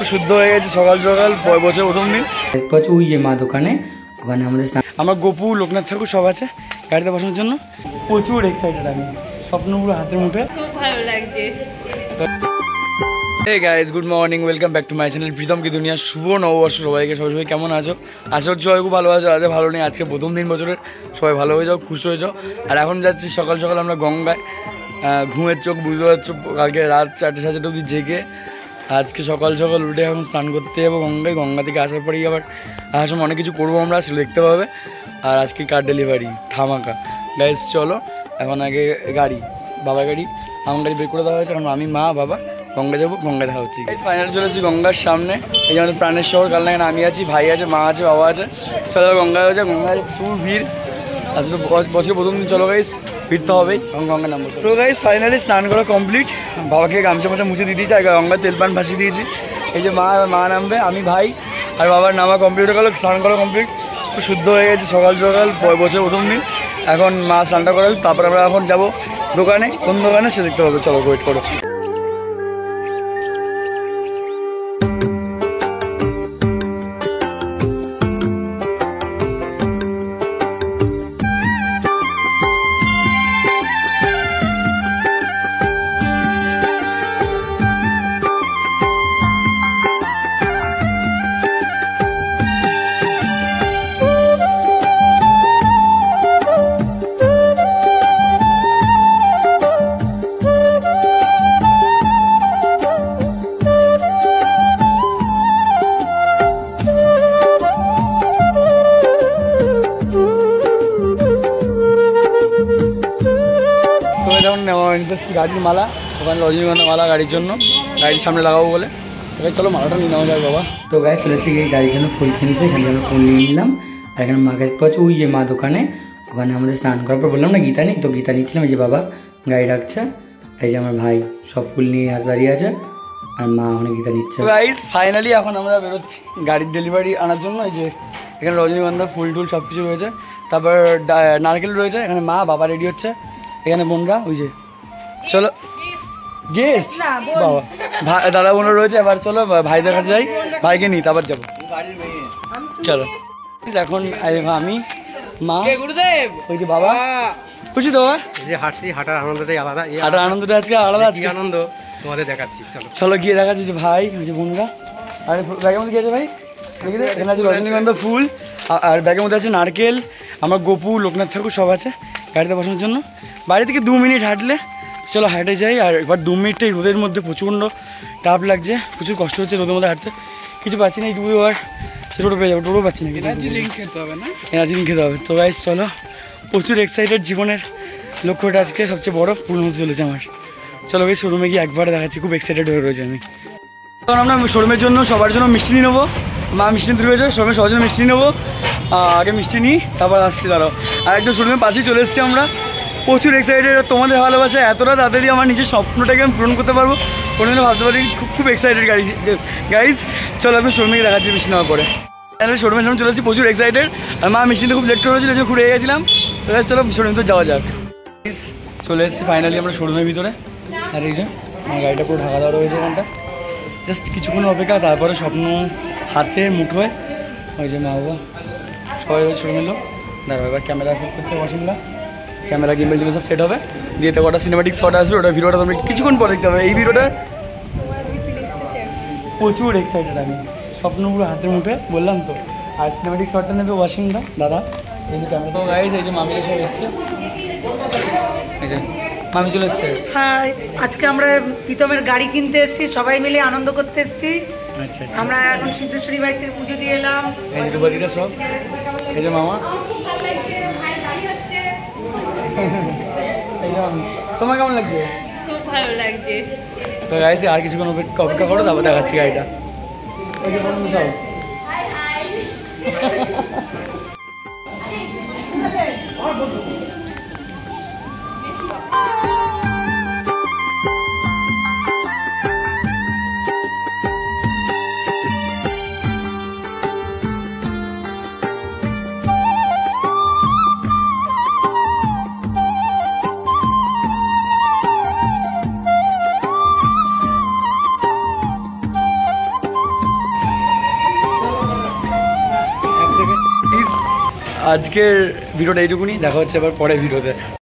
শুদ্ধ হয়ে গেছে সকাল সকাল বছর প্রথম দিন। ওই যে মা দোকানে, ওখানে আমাদের আমার গপু লোকনাথ ঠাকুর সব আছে গাড়িতে বসানোর জন্য। প্রচুর এক্সাইটেড আমি, স্বপ্নগুলো হাতের মুঠে, খুব ভালো লাগছে। Hey guys, good morning, welcome back to my channel Pritam কি দুনিয়া। শুভ নববর্ষ সবাইকে। সবাই কেমন আছো? আশা করছি সবাই খুব ভালো আছো। আজ ভালো নেই, আজকে প্রথম দিন বছরের। সবাই ভালো হয়ে যাও, খুশি হয়ে যাও। আর এখন যাচ্ছি সকাল সকাল আমরা গঙ্গায়। ঘুমের চোখ বুঝতে পারছো, কালকে রাত 4:30 অবধি জেগে আজকে সকাল সকাল উঠে এখন স্নান করতে যাবো গঙ্গায়। গঙ্গা থেকে আসার পরেই আবার আসার সময় অনেক কিছু করবো আমরা, সেগুলো দেখতে পাবে। আর আজকে কার ডেলিভারি ধামাকা। গাইস চলো, এখন আগে গাড়ি, বাবার গাড়ি, আমার গাড়ি বের করে দেওয়া হয়েছে। এখন আমি, মা, বাবা গঙ্গা যাবো, গঙ্গা দেখা হচ্ছে। ফাইনাল চলে এসেছি গঙ্গার সামনে। এই যে আমাদের প্রাণের শহর কাল না, আমি আছি, ভাই আছে, মা আছে, বাবা আছে। চলো গঙ্গায় হয়েছে, গঙ্গায় প্রচুর ভিড়। আসলে বছরের প্রথম দিন, চলো গাইস ফিরতে হবেই এখন গঙ্গা নামবো। তো গাইস ফাইনালি স্নান করা কমপ্লিট। বাবাকে গামছা মোছা মুছে দিয়ে দিয়েছি, আর গঙ্গায় তেল পান ভাসিয়ে দিয়েছি। এই যে মা নামবে, আমি, ভাই আর বাবার নামা কমপ্লিট হয়ে গেলো, স্নান করা কমপ্লিট। শুদ্ধ হয়ে গেছে সকাল সকাল বছরের প্রথম দিন। এখন মা স্নানটা করা, তারপর আমরা এখন যাবো দোকানে। কোন দোকানে সে দেখতে পাবে, চলো ওয়েট করো। গাড়ির মালা, ওখানে রজনীগন্ধা মালা গাড়ির জন্য, গাড়ির সামনে লাগাবো বলে। চলো মালাটা নিয়ে নেওয়া যায় বাবা। তো গায়ে চলে এসেছি এই গাড়ির জন্য ফুল কিনতে। এখানে আমরা ফুল নিয়ে নিলাম। আর এখানে মাকে দেখতে পাচ্ছি, ওই যে মা দোকানে, ওখানে আমাদের স্নান করার পর বললাম না গীতা নেই, তো গীতা নিচ্ছিলাম। এই যে বাবা গাড়ি রাখছে, এই যে আমার ভাই সব ফুল নিয়ে দাঁড়িয়ে আছে, আর মা ওখানে গীতা নিচ্ছে। গাইস ফাইনালি এখন আমরা বেরোচ্ছি গাড়ির ডেলিভারি আনার জন্য। এই যে এখানে রজনীগন্ধা ফুল টুল সব কিছু রয়েছে, তারপর নারকেল রয়েছে। এখানে মা বাবা রেডি হচ্ছে, এখানে বোনরা, ওই যে চলো গেস্ট বাবা দাদা বোনরা রয়েছে। এবার চলো ভাইদের কাছে যাই, ভাইকে নিই তারপর যাবো। চলো এখন আমি, মা, ওই যে বাবা, খুশি তো বাবা? যে হাঁটছি, হাঁটার আনন্দটাই আলাদা। হাঁটার আনন্দটা আজকে আলাদা, আজকে আনন্দ তোমাদের দেখাচ্ছি। চলো চলো গিয়ে দেখাচ্ছি যে ভাই, ওই যে বোনরা। আর ব্যাগের মধ্যে কি আছে ভাই? এখানে আছে রজনীগন্ধা ফুল, আর ব্যাগের মধ্যে আছে নারকেল। আমার গপু লোকনাথ ঠাকুর সব আছে গাড়িতে বসানোর জন্য। বাড়ি থেকে 2 মিনিট হাঁটলে, চলো হাঁটে যাই। আর এবার 2 মিনিটটাই রোদের মধ্যে প্রচণ্ড টাফ লাগছে, প্রচুর কষ্ট হচ্ছে রোদের মধ্যে হাঁটতে। কিছু পাচ্ছি না, এইটুকু আর টোটো পেয়ে যাবো, টোটো পাচ্ছি না, এনার্জি ড্রিঙ্ক খেতে হবে না, এনার্জি ড্রিঙ্ক খেতে হবে। তো গাইস চলো, প্রচুর এক্সাইটেড, জীবনের লক্ষ্যটা আজকে সবচেয়ে বড় পূর্ণ হতে চলেছে আমার। চলো ভাই শোরুমে গিয়ে একবার দেখাচ্ছি, খুব এক্সাইটেড হয়ে রয়েছে আমি। তখন আমরা শোরুমের জন্য সবার জন্য মিষ্টি নিয়ে নেবো। মা মিষ্টি নিতে রয়েছে, শোরুমে সবার জন্য মিষ্টি নেবো। আগে মিষ্টি নিই, তারপর আসছি দাঁড়াও। আর একদম শোরুমের পাশেই চলে এসেছি আমরা, প্রচুর এক্সাইটেড। তোমাদের ভালোবাসা এতটা তাড়াতাড়ি আমার নিজের স্বপ্নটাকে আমি পূরণ করতে পারবো কোনোদিনও ভাবতে পারি। খুব এক্সাইটেড গাইজ। চলো আমি শোরুমে গিয়ে দেখাচ্ছি মিষ্টি নেওয়ার পরে। শোরুমের সামনে চলে এসেছি, প্রচুর এক্সাইটেড। আর মা মিষ্টি নিতে খুব লেট করেছিল, যে ঘুরে গেছিলাম। তো চলো শোরুমে তো যাওয়া যাক। চলে এসেছি ফাইনালি আমরা শোরুমের ভিতরে। আর এই যে আমার গাড়িটা পুরো ঢাকা দেওয়া রয়েছে এখানটা। জাস্ট কিছুক্ষণ অপেক্ষা, তারপরে স্বপ্ন হাতে মুঠোয়। ওই যে মা বাবা সবাই ওই শোরুমের লোক। দাঁড়াও এবার ক্যামেরা সেট করছে বাসিন্দা, ক্যামেরা গিম্বল টিম্বল সব সেট হবে, দিয়ে তো কটা সিনেমাটিক শট আসবে। ওটা ভিডিওটা তোমরা কিছুক্ষণ পরে দেখতে হবে। এই ভিডিওটা প্রচুর এক্সাইটেড আমি, স্বপ্নগুলো হাতের মুঠে, বললাম তো। আর সিনেমাটিক শটটা নেবে বাসিন্দা দাদা। এই যে ক্যামেরা তো গাইজ, এই যে মামিরা সব এসছে, এই যে মামি চলে এসছে। হাই, আজকে আমরা প্রীতমের গাড়ি কিনতে এসেছি, সবাই মিলে আনন্দ করতে এসেছি। আচ্ছা আমরা এখন সিদ্ধেশ্বরী বাড়ি থেকে পুজো দিয়ে এলাম। এই যে দুবাদিটা সব, এই যে মামা, এই যে মামি। তোমার কেমন লাগছে? খুব ভালো লাগছে। তো গাইছে আর কিছুক্ষণ অপেক্ষা করো, তারপর দেখাচ্ছি গাড়িটা। ওই যে বন্ধু সব আজকের ভিডিওটা এইটুকুনি, দেখা হচ্ছে আবার পরের ভিডিওতে।